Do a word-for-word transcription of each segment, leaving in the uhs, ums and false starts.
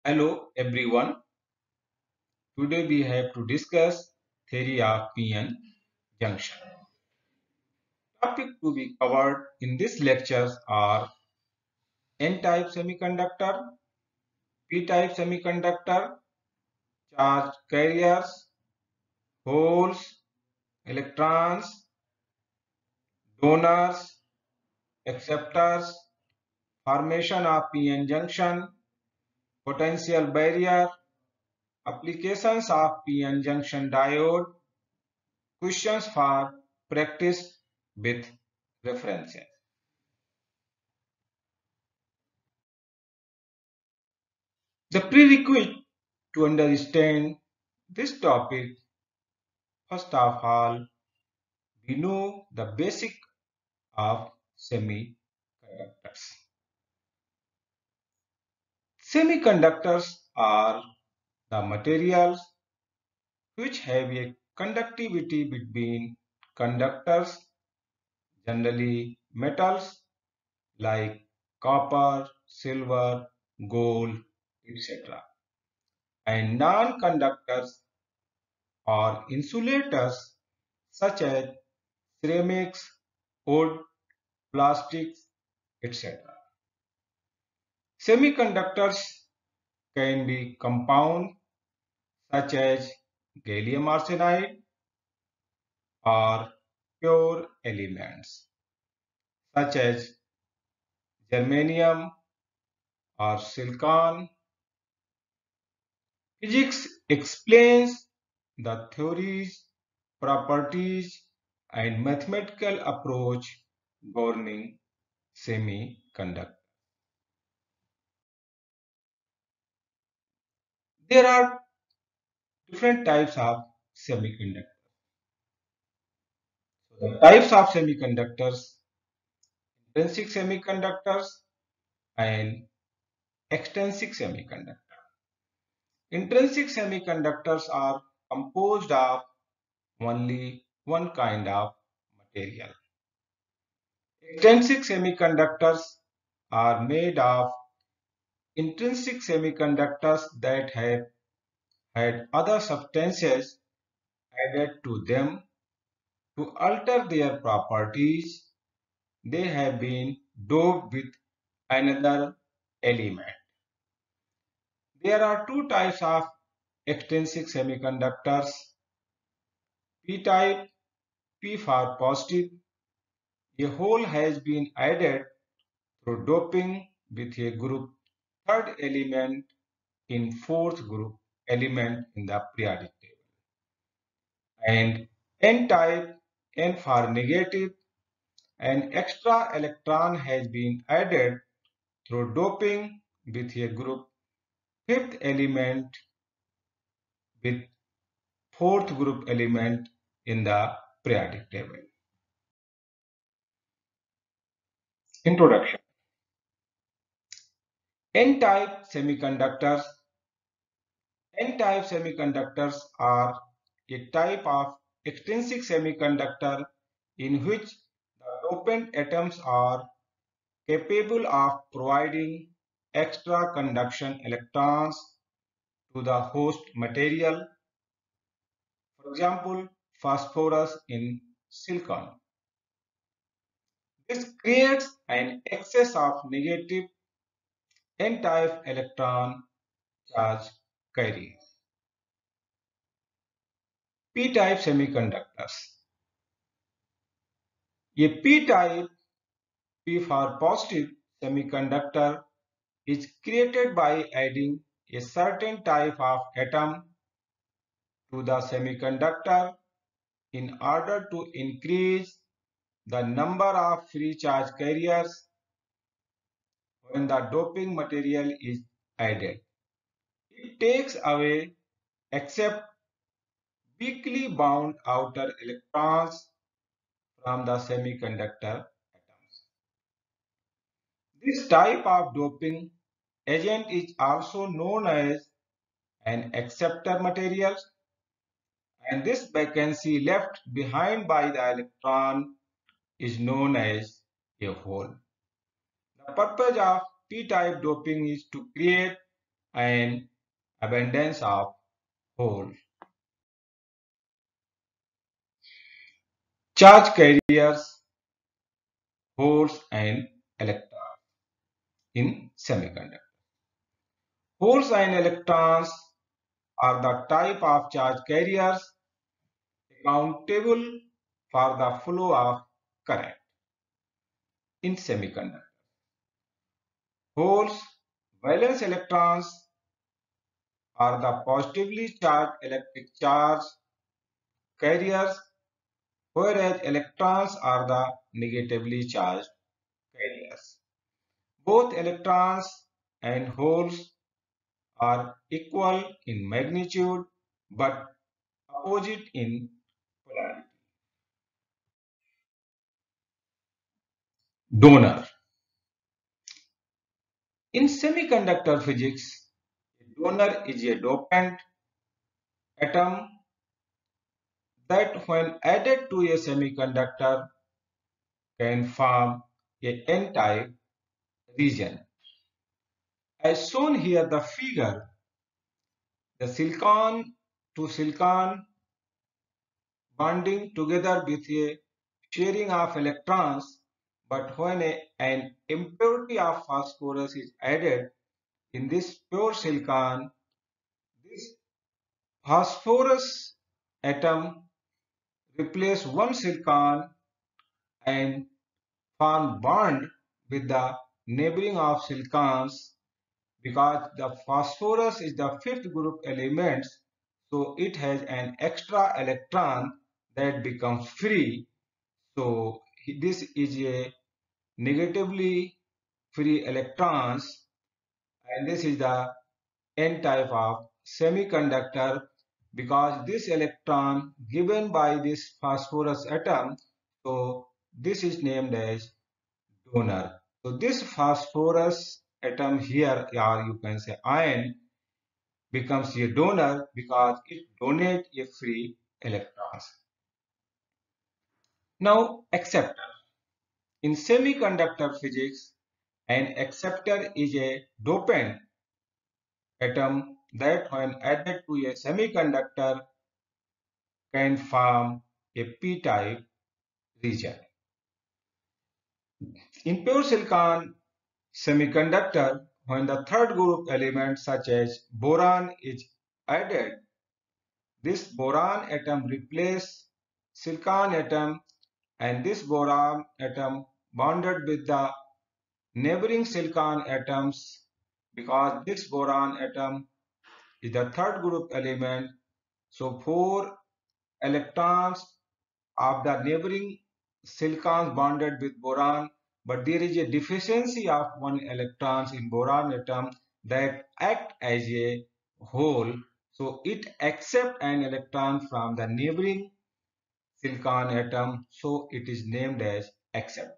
Hello everyone. Today we have to discuss theory of P N junction. Topic to be covered in this lectures are N-type semiconductor, P-type semiconductor, charge carriers, holes, electrons, donors, acceptors, formation of P N junction, potential barrier, applications of P N junction diode, questions for practice with references. The prerequisite to understand this topic, first of all, we know the basic of semiconductors. Semiconductors are the materials which have a conductivity between conductors, generally metals like copper, silver, gold, et cetera, and non-conductors or insulators such as ceramics, wood, plastics, et cetera. Semiconductors can be compound such as gallium arsenide or pure elements such as germanium or silicon. Physics explains the theories, properties, and mathematical approach governing semiconductors. There are different types of semiconductors. So the types of semiconductors: intrinsic semiconductors and extrinsic semiconductors. Intrinsic semiconductors are composed of only one kind of material. Extrinsic semiconductors are made of intrinsic semiconductors that have had other substances added to them to alter their properties. They have been doped with another element. There are two types of extrinsic semiconductors: P-type, P for positive. A hole has been added through doping with a group third element in fourth group element in the periodic table. And N-type, N for negative. An extra electron has been added through doping with a group fifth element with fourth group element in the periodic table. Introduction. N-type semiconductors. N-type semiconductors are a type of extrinsic semiconductor in which the dopant atoms are capable of providing extra conduction electrons to the host material. For example, phosphorus in silicon. This creates an excess of negative N-type electron charge carriers. P-type semiconductors. A P-type, P for positive semiconductor, is created by adding a certain type of atom to the semiconductor in order to increase the number of free charge carriers when the doping material is added. It takes away except weakly bound outer electrons from the semiconductor atoms. This type of doping agent is also known as an acceptor material, and this vacancy left behind by the electron is known as a hole. The purpose of P-type doping is to create and abundance of hole. Charge carriers, holes and electrons in semiconductor. Holes and electrons are the type of charge carriers accountable for the flow of current in semiconductor. Holes, valence electrons are the positively charged electric charge carriers, whereas electrons are the negatively charged carriers. Both electrons and holes are equal in magnitude but opposite in polarity. Donor. In semiconductor physics, a donor is a dopant atom that when added to a semiconductor can form a n-type region. As shown here the figure, the silicon to silicon bonding together with a sharing of electrons, but when a, an impurity of phosphorus is added in this pure silicon, this phosphorus atom replace one silicon and form bond with the neighboring of silicons because the phosphorus is the fifth group element, so it has an extra electron that becomes free. So this is a negatively free electrons, and this is the n type of semiconductor because this electron given by this phosphorus atom, so this is named as donor. So this phosphorus atom here, or you can say ion, becomes a donor because it donates a free electrons. Now acceptor. In semiconductor physics, an acceptor is a dopant atom that when added to a semiconductor can form a p-type region. In pure silicon semiconductor, when the third group element such as boron is added, this boron atom replaces silicon atom and this boron atom bonded with the neighboring silicon atoms because this boron atom is the third group element. So four electrons of the neighboring silicons bonded with boron, but there is a deficiency of one electrons in boron atom that act as a hole. So it accepts an electron from the neighboring silicon atom, so it is named as acceptor.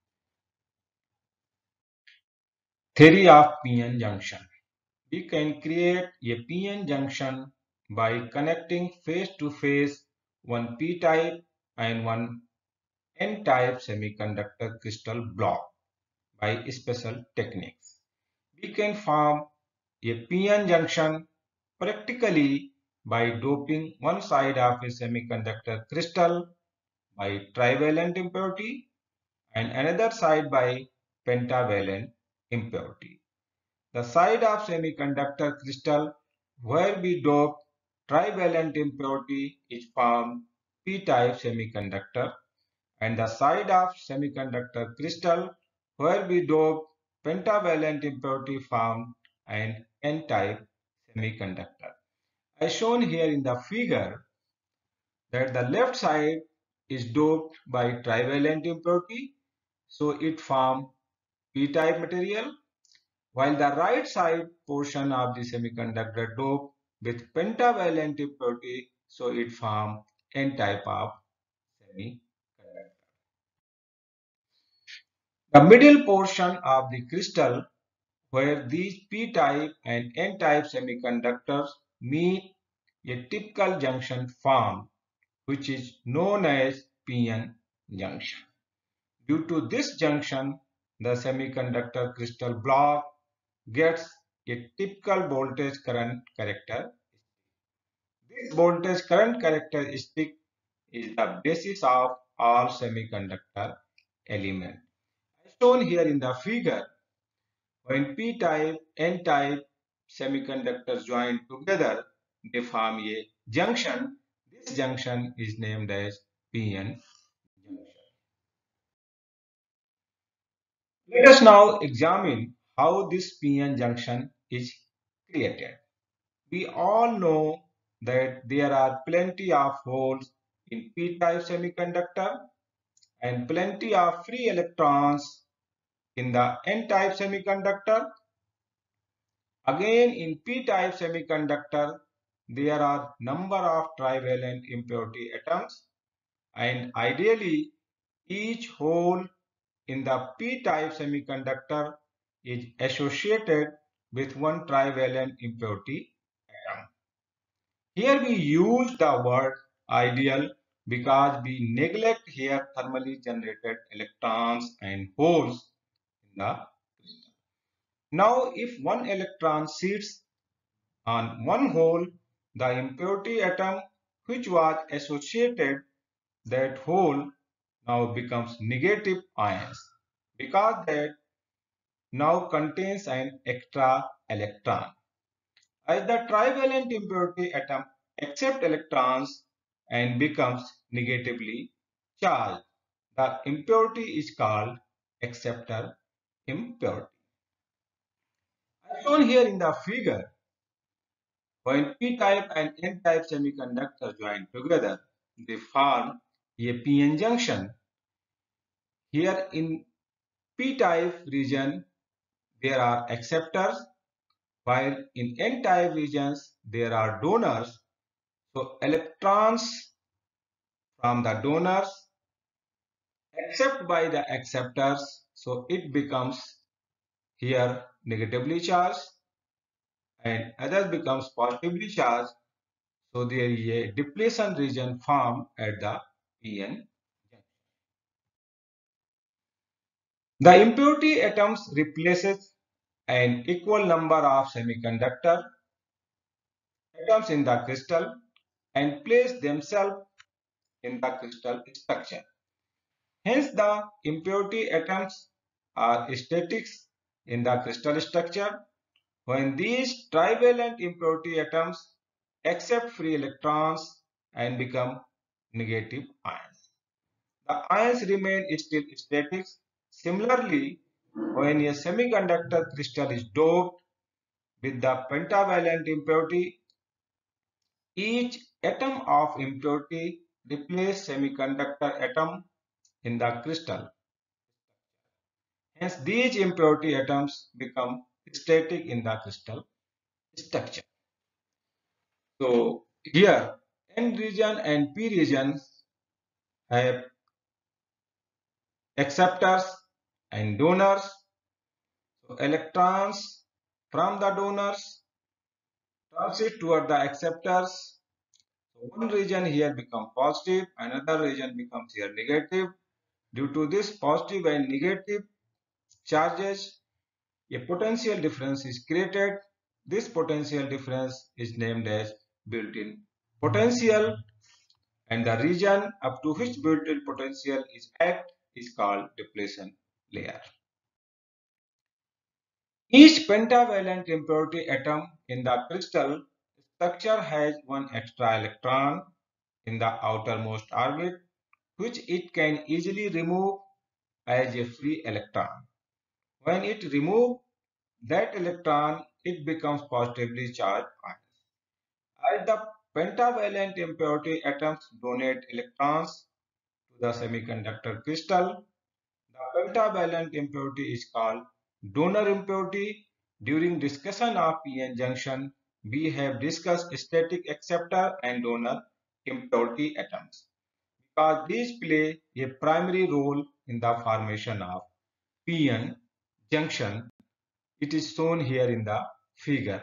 Theory of P N junction. We can create a P N junction by connecting face to face one p-type and one n-type semiconductor crystal block by special techniques. We can form a P N junction practically by doping one side of a semiconductor crystal by trivalent impurity and another side by pentavalent impurity. The side of semiconductor crystal where we dope trivalent impurity is formed p-type semiconductor, and the side of semiconductor crystal where we dope pentavalent impurity formed an n-type semiconductor. As shown here in the figure that the left side is doped by trivalent impurity, so it forms p-type material, while the right side portion of the semiconductor dope with pentavalent impurity, so it forms n-type of semiconductor. The middle portion of the crystal where these p-type and n-type semiconductors meet, a typical junction formed, which is known as P N junction. Due to this junction, the semiconductor crystal block gets a typical voltage current character. This voltage current characteristic is the basis of all semiconductor elements. As shown here in the figure, when p-type, n-type semiconductors join together, they form a junction. This junction is named as P N junction. Let us now examine how this P N junction is created. We all know that there are plenty of holes in p-type semiconductor and plenty of free electrons in the n-type semiconductor. Again, in p-type semiconductor, there are number of trivalent impurity atoms, and ideally each hole in the p-type semiconductor is associated with one trivalent impurity atom. Here we use the word ideal because we neglect here thermally generated electrons and holes in the crystal. Now, if one electron sits on one hole, the impurity atom which was associated that hole now becomes negative ions because that now contains an extra electron. As the trivalent impurity atom accepts electrons and becomes negatively charged, the impurity is called acceptor impurity. As shown here in the figure, when p-type and n-type semiconductors join together, they form a P N junction. Here in p-type region, there are acceptors, while in n-type regions, there are donors. So electrons from the donors accept by the acceptors, so it becomes here negatively charged and others becomes positively charged. So there is a depletion region formed at the P N junction. The impurity atoms replaces an equal number of semiconductor atoms in the crystal and place themselves in the crystal structure. Hence, the impurity atoms are static in the crystal structure. When these trivalent impurity atoms accept free electrons and become negative ions, the ions remain still static. Similarly, when a semiconductor crystal is doped with the pentavalent impurity, each atom of impurity replaces semiconductor atom in the crystal. Hence, these impurity atoms become static in the crystal structure. So, here N region and P region have acceptors and donors. So, electrons from the donors transit toward the acceptors. So, one region here becomes positive, another region becomes here negative. Due to this positive and negative charges, a potential difference is created. This potential difference is named as built-in potential, and the region up to which built-in potential is act is called depletion layer. Each pentavalent impurity atom in the crystal structure has one extra electron in the outermost orbit, which it can easily remove as a free electron. When it removes that electron, it becomes positively charged ion. As the pentavalent impurity atoms donate electrons to the semiconductor crystal, the pentavalent impurity is called donor impurity. During discussion of P N junction, we have discussed static acceptor and donor impurity atoms because these play a primary role in the formation of P N junction. It is shown here in the figure.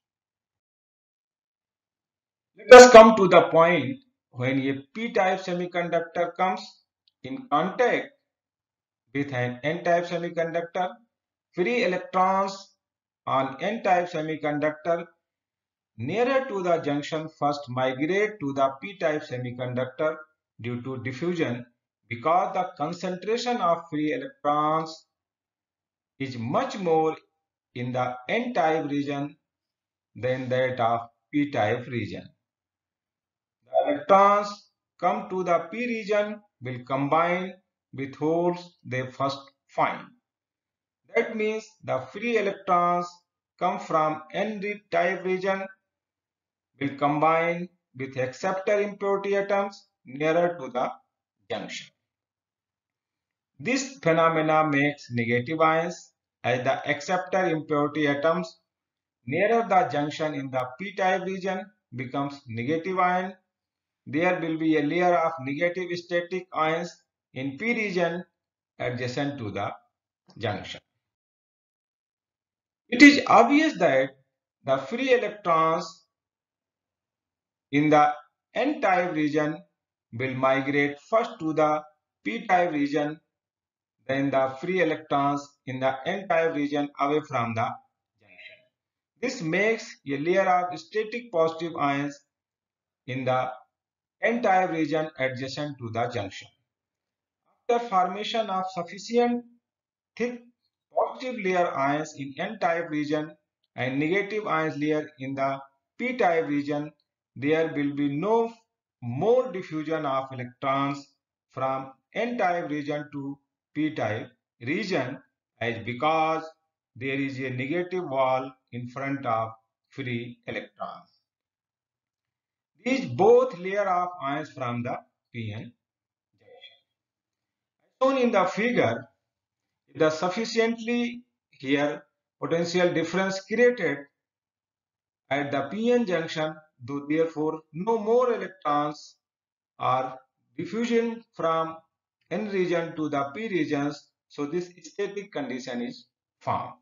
Let us come to the point when a p-type semiconductor comes in contact with an n-type semiconductor. Free electrons on N-type semiconductor nearer to the junction first migrate to the P-type semiconductor due to diffusion because the concentration of free electrons is much more in the N-type region than that of P-type region. The electrons come to the P region will combine with holes they first find. That means the free electrons come from N-type region will combine with acceptor impurity atoms nearer to the junction. This phenomena makes negative ions as the acceptor impurity atoms nearer the junction in the P-type region becomes negative ion. There will be a layer of negative static ions in P region adjacent to the junction. It is obvious that the free electrons in the N-type region will migrate first to the P-type region, then the free electrons in the N-type region away from the junction. This makes a layer of static positive ions in the N-type region adjacent to the junction. After formation of sufficient thick positive layer ions in N-type region and negative ions layer in the P-type region, there will be no more diffusion of electrons from N-type region to P-type region as because there is a negative wall in front of free electrons. These both layer of ions from the P N junction. Shown in the figure, the sufficiently here potential difference created at the P N junction, though therefore no more electrons are diffusion from N region to the P regions, so this static condition is found.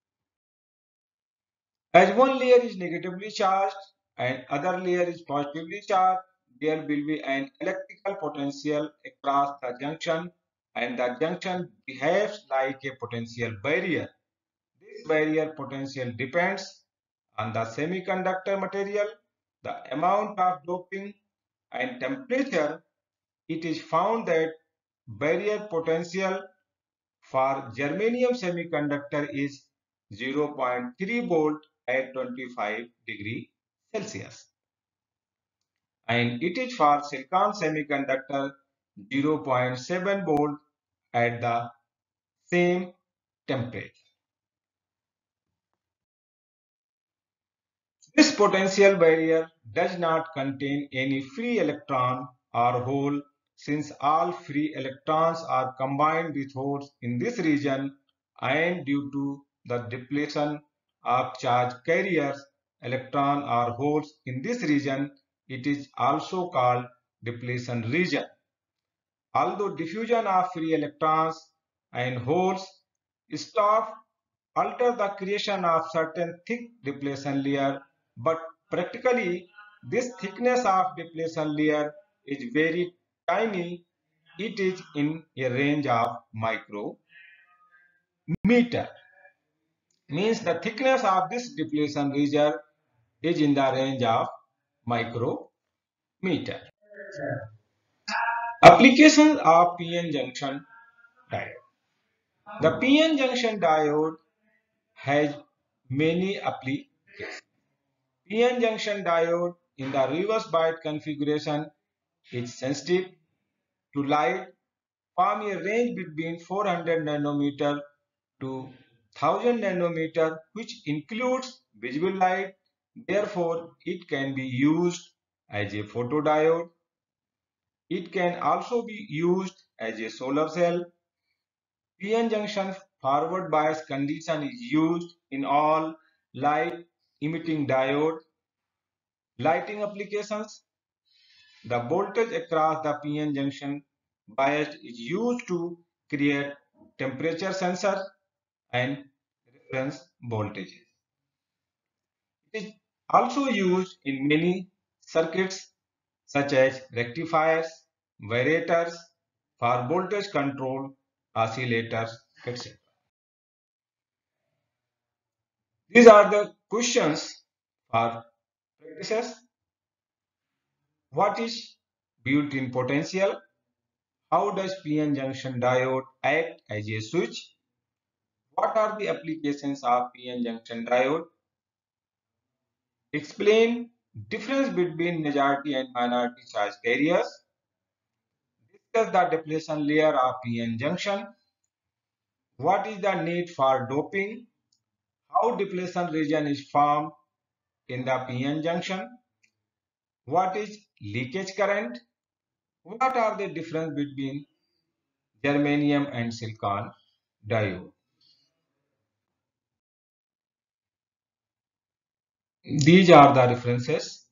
As one layer is negatively charged and other layer is positively charged, there will be an electrical potential across the junction and the junction behaves like a potential barrier. This barrier potential depends on the semiconductor material, the amount of doping and temperature. It is found that barrier potential for germanium semiconductor is zero point three volt at twenty-five degree Celsius. And it is for silicon semiconductor zero point seven volt at the same temperature. This potential barrier does not contain any free electron or hole since all free electrons are combined with holes in this region and due to the depletion of charge carriers, electron or holes in this region, it is also called depletion region. Although diffusion of free electrons and holes stop alter the creation of certain thick depletion layer, but practically this thickness of depletion layer is very tiny. It is in a range of micrometer. Means the thickness of this depletion region is in the range of micrometer. Applications of P N junction diode. The P N junction diode has many applications. P N junction diode in the reverse bias configuration is sensitive to light, form a range between four hundred nanometer to one thousand nanometer, which includes visible light. Therefore, it can be used as a photodiode. It can also be used as a solar cell. P N junction forward bias condition is used in all light emitting diode lighting applications. The voltage across the P N junction bias is used to create temperature sensor and reference voltages. It is also used in many circuits such as rectifiers, variators, for voltage control, oscillators, et cetera. These are the questions for practices. What is built-in potential? How does P N junction diode act as a switch? What are the applications of P N junction diode? Explain difference between majority and minority charge carriers. Discuss the depletion layer of P N junction. What is the need for doping? How depletion region is formed in the P N junction? What is leakage current? What are the difference between germanium and silicon diode? These are the references.